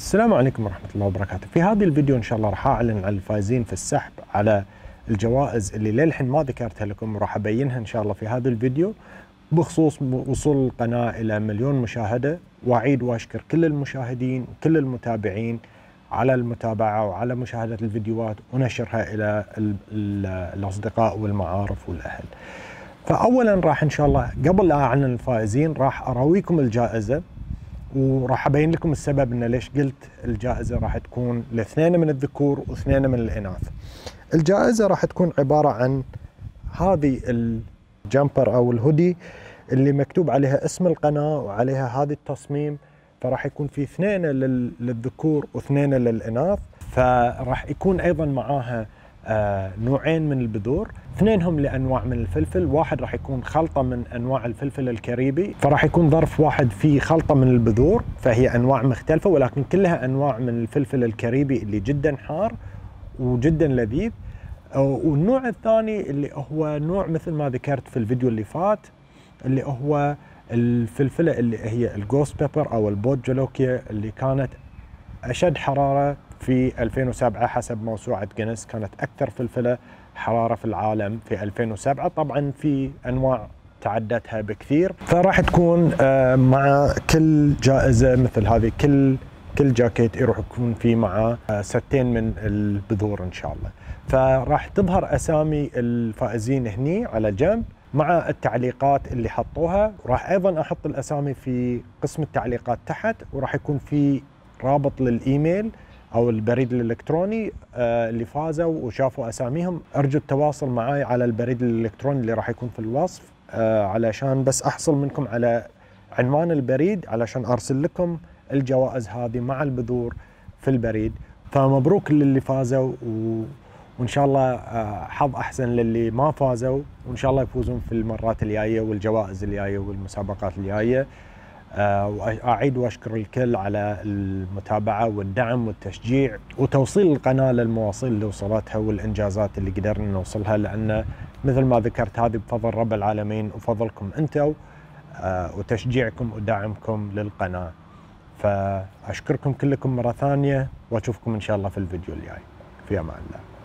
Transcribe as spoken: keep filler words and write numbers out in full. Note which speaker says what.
Speaker 1: السلام عليكم ورحمة الله وبركاته. في هذا الفيديو إن شاء الله راح أعلن عن الفائزين في السحب على الجوائز اللي للحين ما ذكرتها لكم، وراح أبينها إن شاء الله في هذا الفيديو بخصوص وصول القناة إلى مليون مشاهدة. وأعيد وأشكر كل المشاهدين وكل المتابعين على المتابعة وعلى مشاهدة الفيديوهات ونشرها إلى ال ال الأصدقاء والمعارف والأهل. فأولا راح إن شاء الله قبل لا أعلن الفائزين راح أراويكم الجائزة، وراح أبين لكم السبب إن ليش قلت الجائزة راح تكون لاثنين من الذكور واثنين من الإناث. الجائزة راح تكون عبارة عن هذه الجامبر أو الهودي اللي مكتوب عليها اسم القناة وعليها هذا التصميم، فراح يكون في اثنين للذكور واثنين للإناث. فراح يكون أيضا معاها آه نوعين من البذور، اثنينهم لأنواع من الفلفل، واحد راح يكون خلطة من أنواع الفلفل الكاريبي، فراح يكون ظرف واحد فيه خلطة من البذور، فهي أنواع مختلفة ولكن كلها أنواع من الفلفل الكاريبي اللي جدا حار وجدا لذيذ. والنوع الثاني اللي هو نوع مثل ما ذكرت في الفيديو اللي فات، اللي هو الفلفلة اللي هي الجوست بيبر أو البود جلوكيا، اللي كانت أشد حرارة في ألفين وسبعة حسب موسوعة جينيس، كانت أكثر فلفلة حرارة في العالم في ألفين وسبعة. طبعا في أنواع تعدتها بكثير، فراح تكون مع كل جائزة مثل هذه، كل كل جاكيت يروح يكون في معه ستين من البذور إن شاء الله. فراح تظهر أسامي الفائزين هني على جنب مع التعليقات اللي حطوها، وراح أيضا أحط الأسامي في قسم التعليقات تحت، وراح يكون في رابط للإيميل أو البريد الإلكتروني اللي فازوا وشافوا أساميهم. أرجو التواصل معي على البريد الإلكتروني اللي راح يكون في الوصف، علشان بس أحصل منكم على عنوان البريد علشان أرسل لكم الجوائز هذه مع البذور في البريد. فمبروك للي فازوا، و... وإن شاء الله حظ أحسن للي ما فازوا، وإن شاء الله يفوزون في المرات الجاية والجوائز الجاية والمسابقات الجاية. وأعيد وأشكر الكل على المتابعة والدعم والتشجيع وتوصيل القناة للمواصيل اللي وصلتها والإنجازات اللي قدرنا نوصلها، لأن مثل ما ذكرت هذه بفضل رب العالمين وفضلكم أنتم وتشجيعكم ودعمكم للقناة. فأشكركم كلكم مرة ثانية، وأشوفكم إن شاء الله في الفيديو الجاي. في أمان الله.